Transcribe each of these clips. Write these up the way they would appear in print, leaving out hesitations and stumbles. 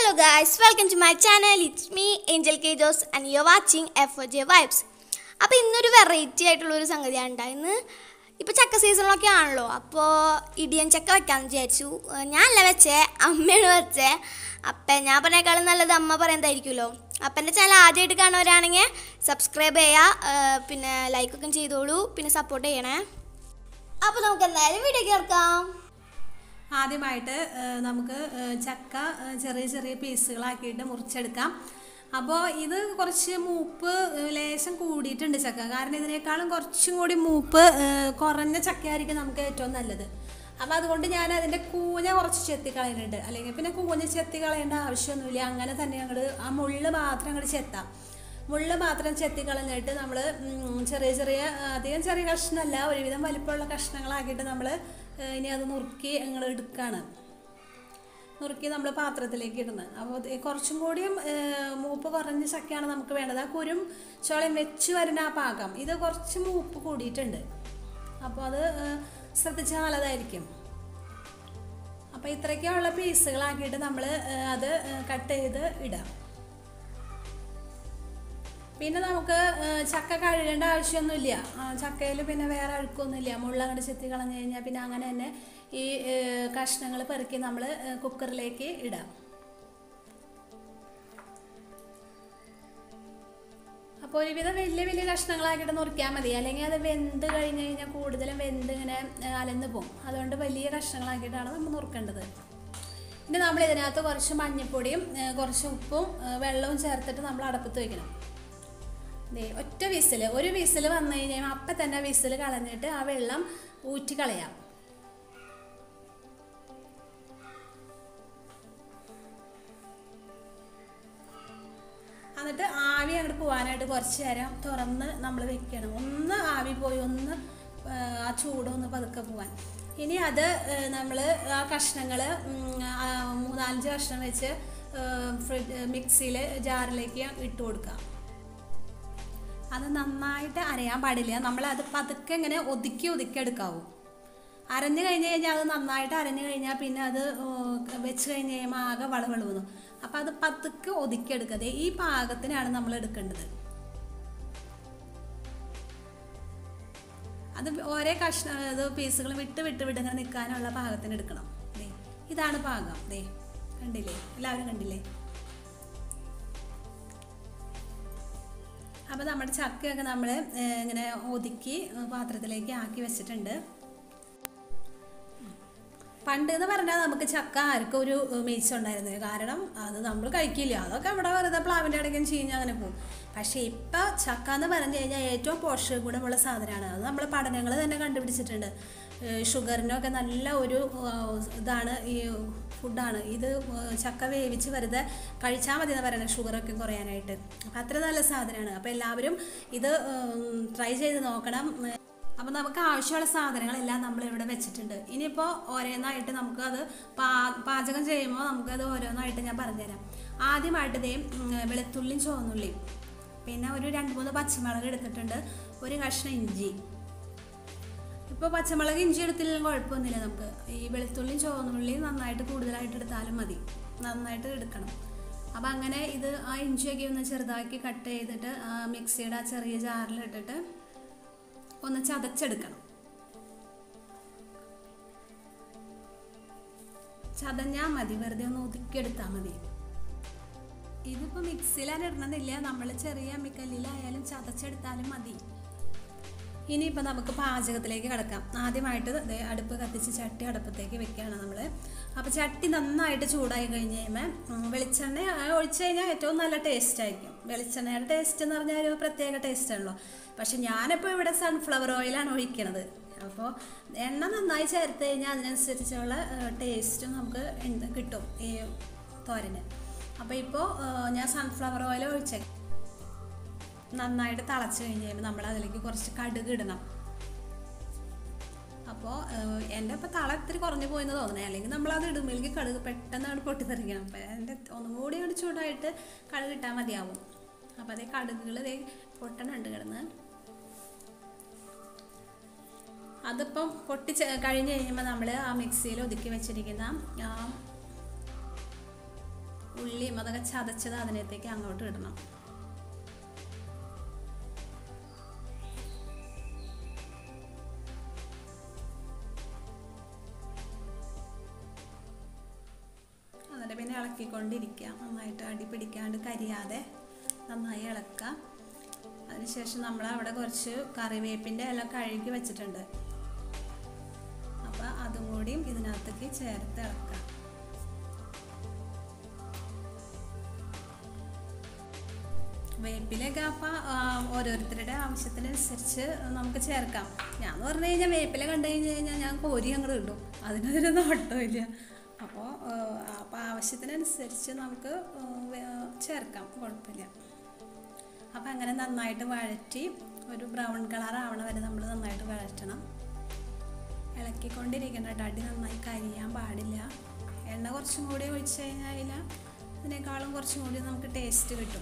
Hello guys, welcome to my channel. It's me Angel K. Jos and you're watching F4J Vibes. അപ്പോൾ ഇന്നൊരു variety ആയിട്ടുള്ളൊരു സംഗതിയാണ് ഉണ്ടായിരുന്നു. ഇപ്പോൾ ചക്ക സീസണിലൊക്കെ ആണല്ലോ, അപ്പോൾ ഇടിയൻ ചക്ക വെക്കാമെന്ന് വിചാരിച്ചു. ഞാനല്ല വെച്ചേ, അമ്മയാണ് വെച്ചേ. അപ്പം ഞാൻ പറഞ്ഞേക്കാളും നല്ലത് അമ്മ പറയുന്നതായിരിക്കുമല്ലോ. അപ്പം എൻ്റെ ചാനൽ ആദ്യമായിട്ട് കാണുന്നവരാണെങ്കിൽ സബ്സ്ക്രൈബ് ചെയ്യുക, പിന്നെ ലൈക്കൊക്കെ ചെയ്തോളൂ, പിന്നെ സപ്പോർട്ട് ചെയ്യണേ. അപ്പോൾ നമുക്ക് എന്തായാലും വീഡിയോ കേൾക്കാം. ആദ്യമായിട്ട് നമുക്ക് ചക്ക ചെറിയ ചെറിയ പീസുകളാക്കിയിട്ട് മുറിച്ചെടുക്കാം. അപ്പോൾ ഇത് കുറച്ച് മൂപ്പ് ലേശം കൂടിയിട്ടുണ്ട് ചക്ക, കാരണം ഇതിനേക്കാളും കുറച്ചും കൂടി മൂപ്പ് കുറഞ്ഞ ചക്കയായിരിക്കും നമുക്ക് ഏറ്റവും നല്ലത്. അപ്പോൾ അതുകൊണ്ട് ഞാൻ അതിൻ്റെ കൂഞ്ഞ കുറച്ച് ചെത്തി കളയുന്നുണ്ട്. അല്ലെങ്കിൽ പിന്നെ കൂഞ്ഞ ചെത്തി കളയേണ്ട ആവശ്യമൊന്നുമില്ല, അങ്ങനെ തന്നെ അങ്ങോട്ട് ആ മുള്ള് മാത്രം അങ്ങോട്ട് ചെത്താം. മുള്ള് മാത്രം ചെത്തി കളഞ്ഞിട്ട് നമ്മൾ ചെറിയ ചെറിയ അധികം ചെറിയ കഷ്ണമല്ല, ഒരുവിധം വലിപ്പമുള്ള കഷ്ണങ്ങളാക്കിയിട്ട് നമ്മൾ ഇനി അത് നുറുക്കി ഞങ്ങൾ എടുക്കുകയാണ്. നുറുക്കി നമ്മൾ പാത്രത്തിലേക്ക് ഇടുന്നത്. അപ്പോൾ കുറച്ചും കൂടിയും മൂപ്പ് കുറഞ്ഞ ചക്കയാണ് നമുക്ക് വേണ്ടത്. ആ കുരും ചോളയും വെച്ച് വരുന്ന ആ പാകം ഇത് കുറച്ച് മൂപ്പ് കൂടിയിട്ടുണ്ട്, അപ്പോൾ അത് ശ്രദ്ധിച്ചാൽ നല്ലതായിരിക്കും. അപ്പോൾ ഇത്രയ്ക്കുള്ള പീസുകളാക്കിയിട്ട് നമ്മൾ അത് കട്ട് ചെയ്ത് ഇടാം. പിന്നെ നമുക്ക് ചക്ക കഴുകേണ്ട ആവശ്യമൊന്നുമില്ല. ചക്കയിൽ പിന്നെ വേറെ അഴുക്കൊന്നുമില്ല. മുള്ളങ്ങോട്ട് ചെത്തി കളഞ്ഞു കഴിഞ്ഞാൽ പിന്നെ അങ്ങനെ തന്നെ ഈ കഷ്ണങ്ങൾ പെറുക്കി നമ്മൾ കുക്കറിലേക്ക് ഇടാം. അപ്പോൾ ഒരുവിധം വലിയ വലിയ കഷ്ണങ്ങളാക്കിയിട്ട് നുറുക്കിയാൽ മതി, അല്ലെങ്കിൽ അത് വെന്ത് കഴിഞ്ഞ് കഴിഞ്ഞാൽ കൂടുതലും വെന്ത് ഇങ്ങനെ അലന്ന് പോകും. അതുകൊണ്ട് വലിയ കഷ്ണങ്ങളാക്കിയിട്ടാണ് നമ്മൾ നുറുക്കേണ്ടത്. പിന്നെ നമ്മൾ ഇതിനകത്ത് കുറച്ച് മഞ്ഞൾപ്പൊടിയും കുറച്ച് ഉപ്പും വെള്ളവും ചേർത്തിട്ട് നമ്മൾ അടപ്പത്ത് വയ്ക്കണം. ഒറ്റ വിസിൽ, ഒരു വിസിൽ വന്നു കഴിഞ്ഞാൽ അപ്പം തന്നെ വിസിൽ കളഞ്ഞിട്ട് ആ വെള്ളം ഊറ്റി കളയാം. എന്നിട്ട് ആവി അങ്ങോട്ട് പോകാനായിട്ട് കുറച്ച് നേരം തുറന്ന് നമ്മൾ വെക്കണം. ഒന്ന് ആവി പോയി ഒന്ന് ആ ചൂടൊന്ന് പതുക്കെ പോകാൻ. ഇനി അത് നമ്മൾ ആ കഷ്ണങ്ങൾ 3-4 കഷ്ണം വെച്ച് മിക്സിയിൽ ജാറിലേക്ക് ഇട്ട് കൊടുക്കാം. അത് നന്നായിട്ട് അരയാൻ പാടില്ല, നമ്മളത് പതുക്കെ ഇങ്ങനെ ഒതുക്കി എടുക്കാവൂ. അരഞ്ഞു കഴിഞ്ഞ് കഴിഞ്ഞാൽ അത് നന്നായിട്ട് അരഞ്ഞു കഴിഞ്ഞാൽ പിന്നെ അത് വെച്ച് കഴിഞ്ഞ് കഴിയുമ്പോൾ ആകെ വളവളവുന്നു. അപ്പോൾ അത് പതുക്കെ ഒതുക്കിയെടുക്കാതെ ഈ പാകത്തിനാണ് നമ്മൾ എടുക്കേണ്ടത്. അത് ഓരോ കഷ്ണം ഇത് പീസുകൾ വിട്ട് ഇങ്ങനെ നിൽക്കാനുള്ള പാകത്തിന് എടുക്കണം. ഇതാണ് പാകം. കണ്ടില്ലേ, എല്ലാവരും കണ്ടില്ലേ? അപ്പോൾ നമ്മുടെ ചക്കയൊക്കെ നമ്മൾ ഇങ്ങനെ ഒതുക്കി പാത്രത്തിലേക്ക് ആക്കി വെച്ചിട്ടുണ്ട്. പണ്ട് എന്ന് പറഞ്ഞാൽ നമുക്ക് ചക്ക ആർക്കും ഒരു മേച്ച ഉണ്ടായിരുന്നത്, കാരണം അത് നമ്മൾ കഴിക്കില്ല, അതൊക്കെ അവിടെ വെറുതെ പ്ലാവിൻ്റെ ഇടയ്ക്കും ചീഞ്ഞ് അങ്ങനെ പോകും. പക്ഷേ ഇപ്പം ചക്ക എന്ന് പറഞ്ഞു കഴിഞ്ഞാൽ ഏറ്റവും പോഷക ഗുണമുള്ള സാധനമാണ്. അത് നമ്മൾ പഠനങ്ങൾ തന്നെ കണ്ടുപിടിച്ചിട്ടുണ്ട്. ഷുഗറിനൊക്കെ നല്ല ഒരു ഇതാണ്, ഈ ഫുഡാണ് ഇത്. ചക്ക വേവിച്ച് വെറുതെ കഴിച്ചാൽ മതി എന്ന് പറയുന്നത് ഷുഗറൊക്കെ കുറയാനായിട്ട്. അപ്പം അത്ര നല്ല സാധനമാണ്. അപ്പോൾ എല്ലാവരും ഇത് ട്രൈ ചെയ്ത് നോക്കണം. അപ്പോൾ നമുക്ക് ആവശ്യമുള്ള സാധനങ്ങളെല്ലാം നമ്മളിവിടെ വെച്ചിട്ടുണ്ട്. ഇനിയിപ്പോൾ ഓരോന്നായിട്ട് നമുക്കത് പാചകം ചെയ്യുമ്പോൾ നമുക്കത് ഓരോന്നായിട്ട് ഞാൻ പറഞ്ഞുതരാം. ആദ്യമായിട്ട് വെളുത്തുള്ളിയും ചുവന്നുള്ളിയും, പിന്നെ ഒരു 2-3 പച്ചമുളക് എടുത്തിട്ടുണ്ട്, ഒരു കഷ്ണം ഇഞ്ചി. ഇപ്പോൾ പച്ചമുളക് ഇഞ്ചി എടുത്തില്ലെങ്കിൽ കുഴപ്പമൊന്നുമില്ല, നമുക്ക് ഈ വെളുത്തുള്ളിയും ചുവന്നുള്ളിയും നന്നായിട്ട് കൂടുതലായിട്ട് എടുത്താലും മതി, നന്നായിട്ട് എടുക്കണം. അപ്പോൾ അങ്ങനെ ഇത് ആ ഇഞ്ചിയൊക്കെ ഒന്ന് ചെറുതാക്കി കട്ട് ചെയ്തിട്ട് മിക്സിയുടെ ആ ചെറിയ ജാറിലിട്ടിട്ട് ഒന്ന് ചതച്ചെടുക്കണം. ചതഞ്ഞാൽ മതി, വെറുതെ ഒന്ന് ഒതുക്കിയെടുത്താൽ മതി. ഇതിപ്പോൾ മിക്സിയിലാണ് ഇടണമെന്നില്ല, നമ്മൾ ചെറിയ അമ്മിക്കല്ലിലായാലും ചതച്ചെടുത്താലും മതി. ഇനിയിപ്പോൾ നമുക്ക് പാചകത്തിലേക്ക് കിടക്കാം. ആദ്യമായിട്ട് അടുപ്പ് കത്തിച്ച് ചട്ടി അടുപ്പത്തേക്ക് വെക്കുകയാണ് നമ്മൾ. അപ്പോൾ ചട്ടി നന്നായിട്ട് ചൂടായി കഴിഞ്ഞ് കഴിയുമ്പോൾ വെളിച്ചെണ്ണ ഒഴിച്ച് കഴിഞ്ഞാൽ ഏറ്റവും നല്ല ടേസ്റ്റ് ആയിരിക്കും. വെളിച്ചെണ്ണയുടെ ടേസ്റ്റ് എന്ന് പറഞ്ഞാൽ ഒരു പ്രത്യേക ടേസ്റ്റാണല്ലോ. പക്ഷെ ഞാനിപ്പോൾ ഇവിടെ സൺഫ്ലവർ ഓയിലാണ് ഒഴിക്കണത്. അപ്പോൾ എണ്ണ നന്നായി ചേർത്ത് കഴിഞ്ഞാൽ അതിനനുസരിച്ചുള്ള ടേസ്റ്റും നമുക്ക് കിട്ടും ഈ തോരന്. അപ്പോൾ ഇപ്പോൾ ഞാൻ സൺഫ്ലവർ ഓയിൽ ഒഴിച്ചേ നന്നായിട്ട് തിളച്ച് കഴിഞ്ഞ് കഴിയുമ്പോൾ നമ്മൾ അതിലേക്ക് കുറച്ച് കടുക് ഇടണം. അപ്പോൾ എൻ്റെ ഇപ്പോൾ തള ഇത്തിരി കുറഞ്ഞു പോയെന്ന് തോന്നണേ, അല്ലെങ്കിൽ നമ്മളത് ഇടുമ്പോഴേക്ക് കടുക് പെട്ടെന്ന് പൊട്ടിത്തെറിക്കണം. അപ്പോൾ എൻ്റെ ഒന്നും കൂടി അങ്ങോട്ട് ചൂടായിട്ട് കടുക് ഇട്ടാൽ മതിയാവും. അപ്പോൾ അതേ കടുകുകൾ പൊട്ടണുണ്ട് കിടന്ന്. അതിപ്പം പൊട്ടി കഴിഞ്ഞ് കഴിയുമ്പോൾ നമ്മൾ ആ മിക്സിയിൽ ഒതുക്കി വെച്ചിരിക്കുന്ന ഉള്ളിയും അതൊക്കെ ചതച്ചത് അതിനകത്തേക്ക് അങ്ങോട്ട് ഇടണം. എന്നിട്ട് പിന്നെ ഇളക്കിക്കൊണ്ടിരിക്കുക. നന്നായിട്ട് അടി പിടിക്കാണ്ട് കരിയാതെ നന്നായി ഇളക്കുക. അതിനുശേഷം നമ്മൾ അവിടെ കുറച്ച് കറിവേപ്പിൻ്റെ ഇല കഴുകി വെച്ചിട്ടുണ്ട്. അപ്പോൾ അതും കൂടിയും ഇതിനകത്തേക്ക് ചേർത്ത് ഇളക്കുക. വേപ്പിലൊക്കെ അപ്പം ഓരോരുത്തരുടെ ആവശ്യത്തിനനുസരിച്ച് നമുക്ക് ചേർക്കാം. ഞാൻ എന്ന് പറഞ്ഞു കഴിഞ്ഞാൽ വേപ്പില കണ്ടു കഴിഞ്ഞ് കഴിഞ്ഞാൽ ഞാൻ കോരി അങ്ങോട്ട് ഇടും, അതിനൊരു നോട്ടമില്ല. അപ്പോൾ ആവശ്യത്തിനനുസരിച്ച് നമുക്ക് ചേർക്കാം, കുഴപ്പമില്ല. അപ്പോൾ അങ്ങനെ നന്നായിട്ട് വഴറ്റി ഒരു ബ്രൗൺ കളർ ആവണ വരെ നമ്മൾ നന്നായിട്ട് വഴറ്റണം. ഇളക്കിക്കൊണ്ടിരിക്കണം കേട്ടോ, അടി നന്നായി കരിയാൻ പാടില്ല. എണ്ണ കുറച്ചും കൂടി ഒഴിച്ച് കഴിഞ്ഞാൽ അതിനേക്കാളും കുറച്ചും കൂടി നമുക്ക് ടേസ്റ്റ് കിട്ടും.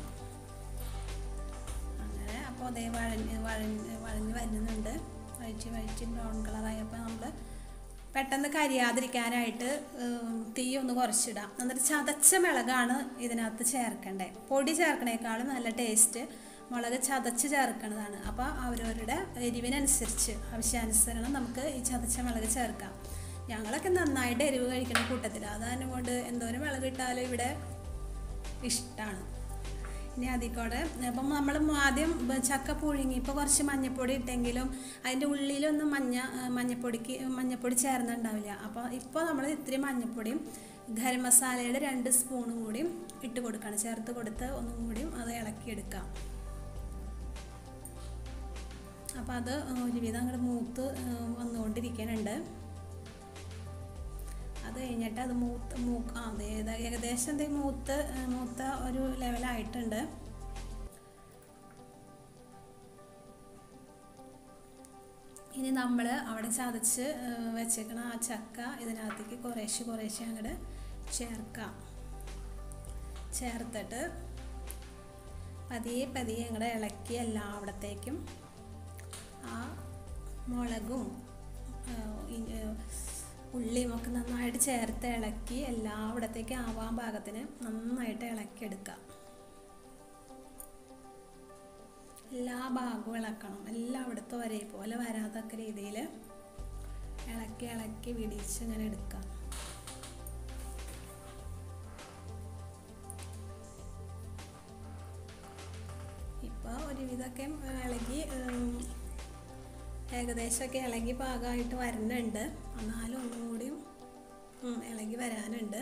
അങ്ങനെ അപ്പോൾ അതേ വഴഞ്ഞ് വരുന്നുണ്ട്. വഴറ്റി ബ്രൗൺ കളറായപ്പോൾ നമ്മൾ പെട്ടെന്ന് കരിയാതിരിക്കാനായിട്ട് തീ ഒന്ന് കുറച്ചിടാം. എന്നിട്ട് ചതച്ച മുളകാണ് ഇതിനകത്ത് ചേർക്കേണ്ടത്. പൊടി ചേർക്കണേക്കാളും നല്ല ടേസ്റ്റ് മുളക് ചതച്ച് ചേർക്കുന്നതാണ്. അപ്പോൾ അവരവരുടെ എരിവിനനുസരിച്ച് ആവശ്യാനുസരണം നമുക്ക് ഈ ചതച്ച മുളക് ചേർക്കാം. ഞങ്ങളൊക്കെ നന്നായിട്ട് എരിവ് കഴിക്കുന്ന കൂട്ടത്തിൽ, അതാണ് കൊണ്ട് എന്തോരം മുളക് ഇട്ടാലും ഇവിടെ ഇഷ്ടമാണ്. ഇനി അതിൽക്കൂടെ അപ്പം നമ്മൾ ആദ്യം ചക്ക പുഴുങ്ങി ഇപ്പോൾ കുറച്ച് മഞ്ഞൾപ്പൊടി ഇട്ടെങ്കിലും അതിൻ്റെ ഉള്ളിലൊന്നും മഞ്ഞൾപ്പൊടി ചേർന്നുണ്ടാവില്ല. അപ്പോൾ ഇപ്പോൾ നമ്മൾ ഇത്തിരി മഞ്ഞൾപ്പൊടിയും ഗരം മസാലയുടെ 2 സ്പൂണും കൂടിയും ഇട്ട് കൊടുക്കണം. ചേർത്ത് കൊടുത്ത് ഒന്നും കൂടിയും അത് ഇളക്കിയെടുക്കാം. അപ്പോൾ അത് ഒരുവിധം അങ്ങോട്ട് മൂത്ത് വന്നുകൊണ്ടിരിക്കുന്നുണ്ട്. അത് കഴിഞ്ഞിട്ട് അത് ഏകദേശം മൂത്ത ഒരു ലെവലായിട്ടുണ്ട്. ഇനി നമ്മൾ അവിടെ ചതച്ച് വെച്ചേക്കണ ആ ചക്ക ഇതിനകത്തേക്ക് കുറേശ്ശെ അങ്ങോട്ട് ചേർക്കാം. ചേർത്തിട്ട് പതിയെ അങ്ങോട്ട് ഇളക്കി എല്ലായിടത്തേക്കും ആ മുളകും ഉള്ളിയും ഒക്കെ നന്നായിട്ട് ചേർത്ത് ഇളക്കി എല്ലായിടത്തേക്കും ആവാൻ പാകത്തിന് നന്നായിട്ട് ഇളക്കിയെടുക്കുക. എല്ലാ ഭാഗവും ഇളക്കണം, എല്ലായിടത്തും ഒരേപോലെ വരാത്തക്ക രീതിയിൽ ഇളക്കി വിടിച്ച് ഇങ്ങനെ എടുക്കുക. ഇപ്പോൾ ഒരുവിധമൊക്കെ ഇളകി ഏകദേശമൊക്കെ ഇളകി പാകമായിട്ട് വരുന്നുണ്ട്. എന്നാലും ഒന്നും കൂടിയും ഇളകി വരാനുണ്ട്.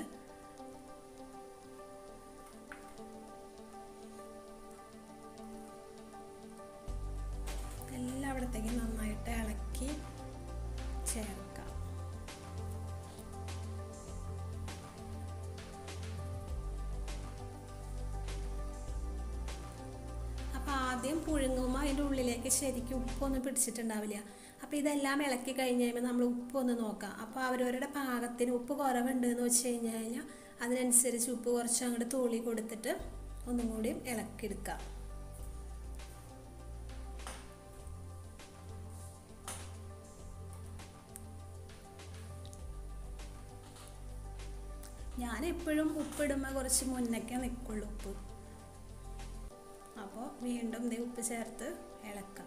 എല്ലായിടത്തേക്കും നന്നായിട്ട് ഇളക്കി ചേർക്കാം. അപ്പോൾ ആദ്യം പുഴുങ്ങുമ്പോൾ അതിൻ്റെ ഉള്ളിലേക്ക് ശരിക്കും ഉപ്പൊന്നും പിടിച്ചിട്ടുണ്ടാവില്ല. അപ്പോൾ ഇതെല്ലാം ഇളക്കി കഴിഞ്ഞ് കഴിയുമ്പോൾ നമ്മൾ ഉപ്പൊന്ന് നോക്കാം. അപ്പോൾ അവരവരുടെ പാകത്തിന് ഉപ്പ് കുറവുണ്ട് എന്ന് വെച്ച് കഴിഞ്ഞാൽ അതിനനുസരിച്ച് ഉപ്പ് കുറച്ച് അങ്ങോട്ട് തൂളി കൊടുത്തിട്ട് ഒന്നും കൂടി ഇളക്കിയെടുക്കാം. ഞാൻ എപ്പോഴും ഉപ്പിടുമ്പോൾ കുറച്ച് മുന്നൊക്കെ നിൽക്കുള്ളൂ ഉപ്പ്. അപ്പോൾ വീണ്ടും ഉപ്പ് ചേർത്ത് ഇളക്കാം.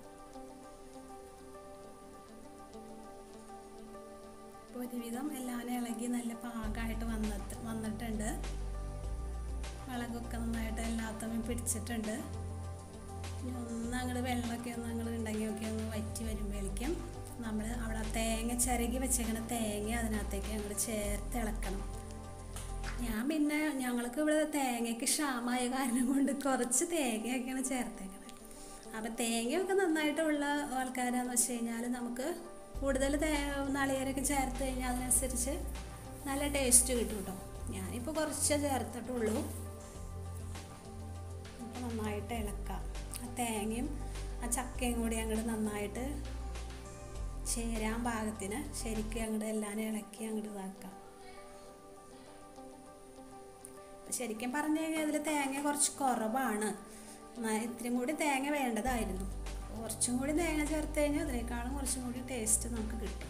ഒരുവിധം എല്ലാം ഇളകി നല്ല പാകമായിട്ട് വന്നിട്ടുണ്ട്. മുളകൊക്കെ നന്നായിട്ട് എല്ലാത്തമ്മയും പിടിച്ചിട്ടുണ്ട്. ഇനി അങ്ങോട്ട് വെള്ളമൊക്കെ ഉണ്ടെങ്കിൽ ഒന്ന് വറ്റി വരുമ്പോഴേക്കും നമ്മൾ അവിടെ തേങ്ങ ചിരകി വെച്ചേക്കണ തേങ്ങ അതിനകത്തേക്ക് അങ്ങോട്ട് ചേർത്ത് ഇളക്കണം. ഞങ്ങൾക്ക് ഇവിടെ തേങ്ങയ്ക്ക് ക്ഷാമമായ കാരണം കൊണ്ട് കുറച്ച് തേങ്ങയൊക്കെയാണ് ചേർത്തേക്കണത്. അപ്പം തേങ്ങയൊക്കെ നന്നായിട്ടുള്ള ആൾക്കാരാന്ന് വെച്ച് കഴിഞ്ഞാൽ നമുക്ക് കൂടുതൽ നാളികേരമൊക്കെ ചേർത്ത് കഴിഞ്ഞാൽ അതിനനുസരിച്ച് നല്ല ടേസ്റ്റ് കിട്ടും കേട്ടോ. ഞാനിപ്പോൾ കുറച്ച് ചേർത്തിട്ടുള്ളൂ. അപ്പോൾ നന്നായിട്ട് ഇളക്കാം. ആ തേങ്ങയും ആ ചക്കയും കൂടി അങ്ങോട്ട് നന്നായിട്ട് ചേരാൻ പാകത്തിന് ശരിക്കും അങ്ങോട്ട് എല്ലാം ഇളക്കി അങ്ങോട്ട് ഇതാക്കാം. ശരിക്കും പറഞ്ഞു കഴിഞ്ഞാൽ അതിൽ തേങ്ങ കുറച്ച് കുറവാണ്. ഇത്രയും കൂടി തേങ്ങ വേണ്ടതായിരുന്നു. കുറച്ചും കൂടി തേങ്ങ ചേർത്ത് കഴിഞ്ഞാൽ അതിനേക്കാളും കുറച്ചും കൂടി ടേസ്റ്റ് നമുക്ക് കിട്ടും.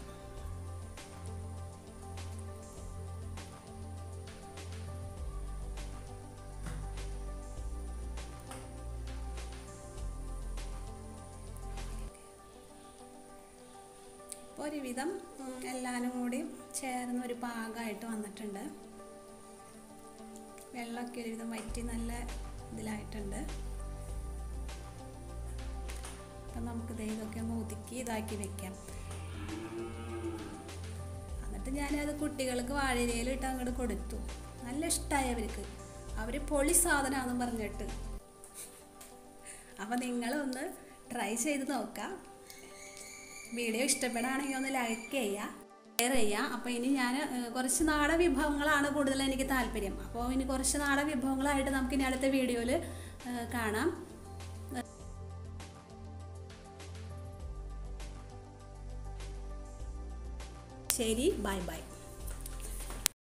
ഒരുവിധം എല്ലാവരും കൂടി ചേർന്ന് ഒരു പാകമായിട്ട് വന്നിട്ടുണ്ട്. വെള്ളമൊക്കെ ഒരുവിധം വറ്റി നല്ല ഇതിലായിട്ടുണ്ട്. അപ്പം നമുക്ക് ഇതൊക്കെ ഒന്ന് ഒതുക്കി ഇതാക്കി വെക്കാം. എന്നിട്ട് ഞാനത് കുട്ടികൾക്ക് വാഴയിലയിലിട്ട് അങ്ങോട്ട് കൊടുത്തു. നല്ല ഇഷ്ടമായി അവർക്ക്. അവർ പൊളി സാധനമാണെന്ന് പറഞ്ഞിട്ട്. അപ്പം നിങ്ങളൊന്ന് ട്രൈ ചെയ്ത് നോക്കാം. വീഡിയോ ഇഷ്ടപ്പെടുകയാണെങ്കിൽ ഒന്ന് ലൈക്ക് ചെയ്യുക, ഷെയർ ചെയ്യുക. അപ്പോൾ ഇനി ഞാൻ കുറച്ച് നാടൻ വിഭവങ്ങളാണ് കൂടുതൽ എനിക്ക് താല്പര്യം. അപ്പോൾ ഇനി കുറച്ച് നാടൻ വിഭവങ്ങളായിട്ട് നമുക്കിനി അടുത്ത വീഡിയോയിൽ കാണാം. ശരി, ബൈ ബൈ.